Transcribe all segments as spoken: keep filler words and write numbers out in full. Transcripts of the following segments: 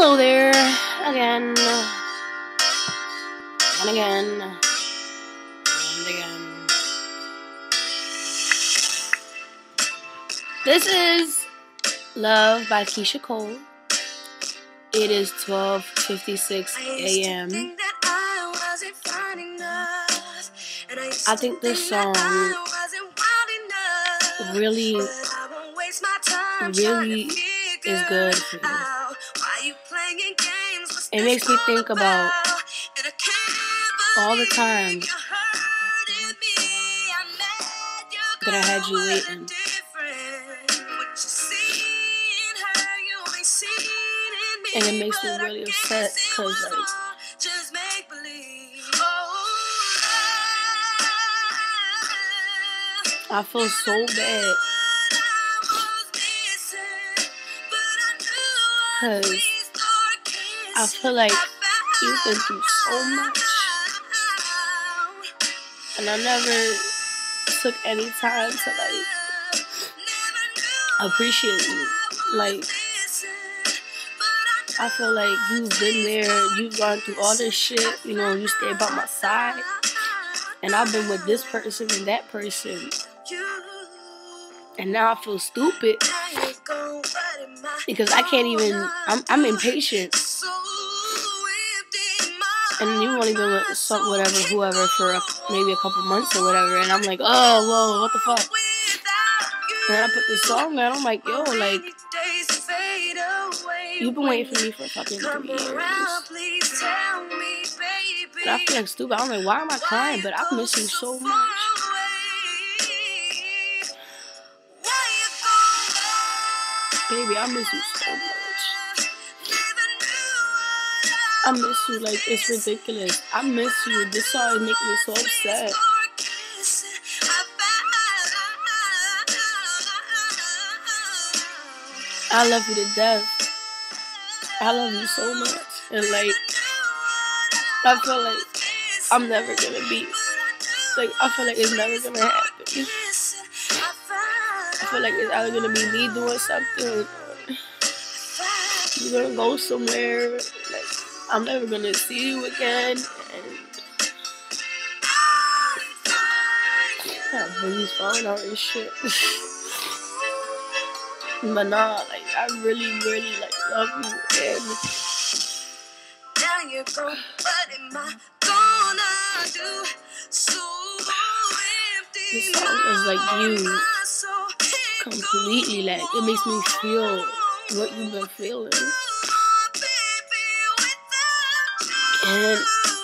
Hello there, again, and again, and again. This is Love by Keyshia Cole. It is twelve fifty-six a.m. I think this song really, really is good for you. It makes me think about all the time that I had you waiting. And it makes me really upset because, like, I feel so bad because I feel like you've been through so much, and I never took any time to, like, appreciate you. Like, I feel like you've been there, you've gone through all this shit, you know, you stay by my side, and I've been with this person and that person, and now I feel stupid because I can't even, I'm, I'm impatient, and you've only been with some, whatever, whoever for a, maybe a couple months or whatever, and I'm like, oh, whoa, what the fuck? And then I put this song on, I'm like, yo, like, you've been waiting for me for fucking three years. And I feel like stupid. I'm like, why am I crying? But I miss you so much. Baby, I miss you so much. I miss you like it's ridiculous. I miss you. This song is making me so upset. I love you to death. I love you so much. And, like, I feel like I'm never gonna be, like, I feel like it's never gonna happen. I feel like it's either gonna be me doing something or you're gonna go somewhere. Like, I'm never gonna see you again. And my baby's falling out and shit. But nah, like, I really, really, like, love you. And now you're gone, what am I gonna do? So empty. This song is like you completely, like, it makes me feel what you've been feeling. And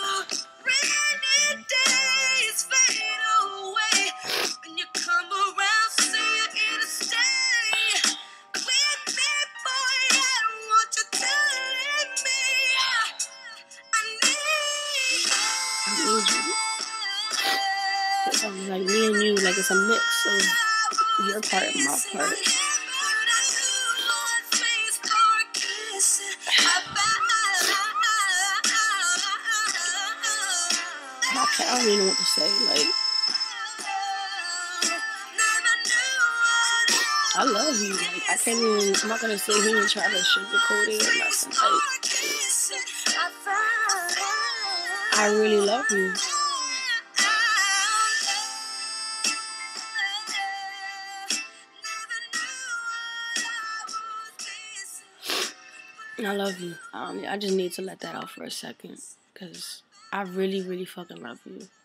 it's like me and you, like, it's a mix of your part and my part. I don't even know what to say. Like, I love you. Like, I can't even, I'm not gonna sit here and try to sugarcoat it or nothing. Like, I really love you. I love you. Um, I just need to let that out for a second, because I really, really fucking love you.